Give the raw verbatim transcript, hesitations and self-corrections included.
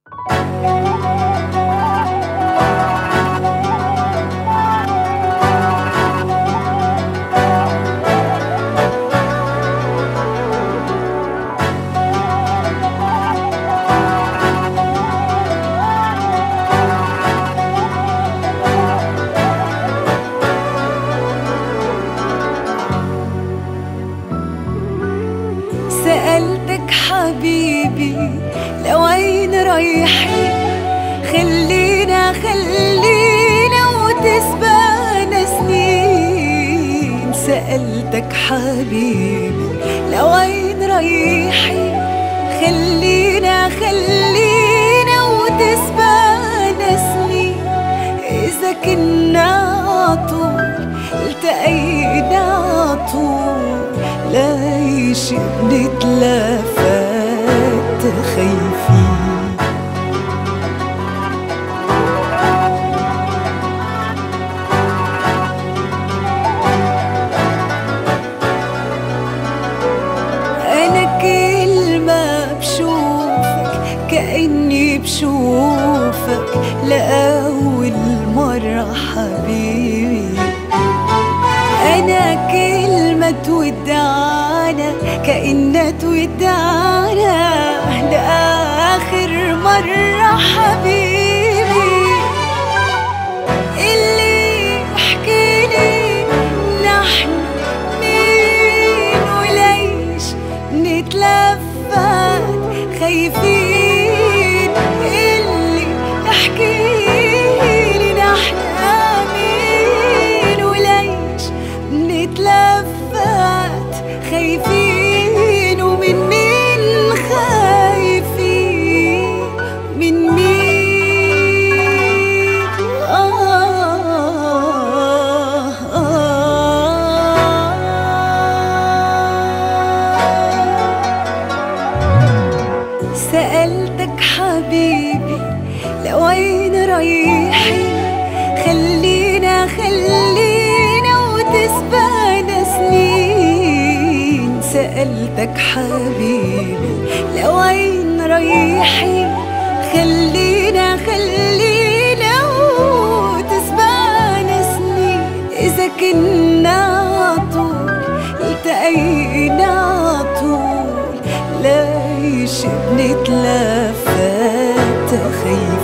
سألتك حبيبي لوين رايحين، خلينا خلينا وتسبقنا سنين. سألتك حبيبي لوين رايحين، خلينا خلينا وتسبقنا سنين. إذا كنا عطول التقينا عطول، ليش بنتلفت خايفين؟ أنا كل ما بشوفك كأني بشوفك لأول مرة حبيبي. أنا كل ما تودعنا كأننا تودعنا لآخر مرة حبيبي. اللي احكيلي نحن مين وليش نتلفت خايفين؟ اللي احكيلي نحن مين وليش نتلفت خايفين؟ ومن مين خايفين؟ من مين؟ آه آه سألتك حبيبي لوين رايحين، خلينا خلينا وتسبقنا سنين. سألتك حبيبي لوين رايحين، خلينا خلينا وتسبقنا سنين. إذا كنا عطول التقينا عطول، ليش بنتلفت خايفين؟